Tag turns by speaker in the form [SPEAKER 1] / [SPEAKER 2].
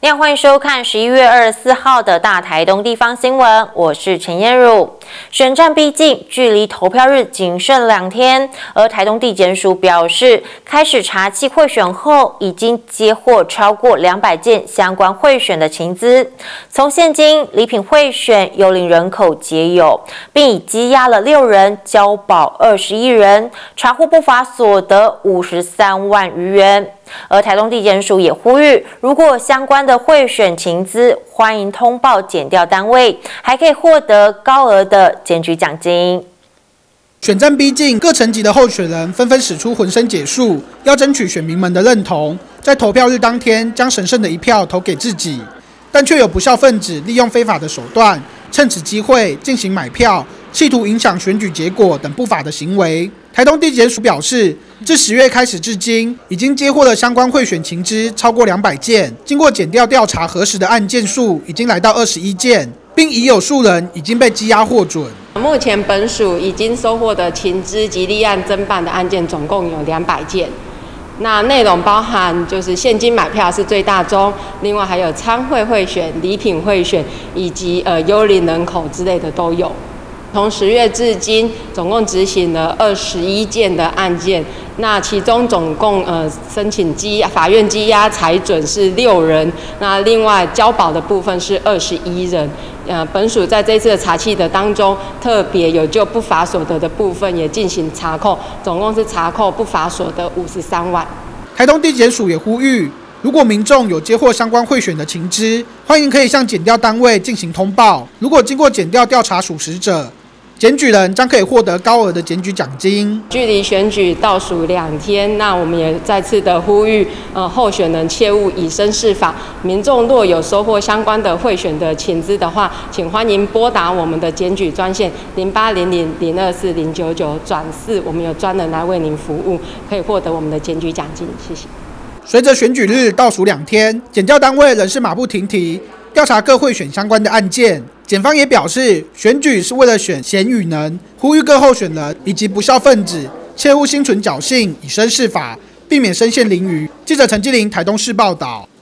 [SPEAKER 1] 你好，欢迎收看11月24号的大台东地方新闻，我是陈燕茹。选战逼近，距离投票日仅剩2天，而台东地检署表示，开始查缉贿选后，已经接获超过200件相关贿选的情资，从现金、礼品贿选、幽灵人口皆有，并已羁押了6人，交保21人，查获不法所得53万余元。而台东地检署也呼吁，如果相关的贿选情资，欢迎通报检调单位，还可以获得高额的检举奖金。
[SPEAKER 2] 选战逼近，各层级的候选人纷纷使出浑身解数，要争取选民们的认同，在投票日当天将神圣的一票投给自己。但却有不肖分子利用非法的手段，趁此机会进行买票，企图影响选举结果等不法的行为。台东地检署表示，自10月开始至今，已经接获了相关贿选情资超过200件，经过检调调查核实的案件数已经来到21件，并已有数人已经被羁押获准。
[SPEAKER 3] 目前本署已经收获的情资及立案侦办的案件总共有200件。那内容包含就是现金买票是最大宗，另外还有餐会贿选、礼品贿选以及幽灵人口之类的都有。从10月至今，总共执行了21件的案件，那其中总共申请法院羁押裁准是6人，那另外交保的部分是21人。本署在这次的查缉的当中，特别有就不法所得的部分也进行查扣，总共是查扣不法所得53万。
[SPEAKER 2] 台东地检署也呼吁，如果民众有接获相关贿选的情资，欢迎可以向检调单位进行通报。如果经过检调调查属实者，检举人将可以获得高额的检举奖金。
[SPEAKER 3] 距离选举倒数2天，那我们也再次的呼吁，候选人切勿以身试法。民众若有收获相关的贿选的情资的话，请欢迎拨打我们的检举专线0800-024-099-4，我们有专人来为您服务，可以获得我们的检举奖金。谢谢。
[SPEAKER 2] 随着选举日倒数2天，检调单位仍是马不停蹄调查各贿选相关的案件。检方也表示，选举是为了选贤与能，呼吁各候选人以及不肖分子切勿心存侥幸，以身试法，避免身陷囹圄。记者陈基林台东市报道。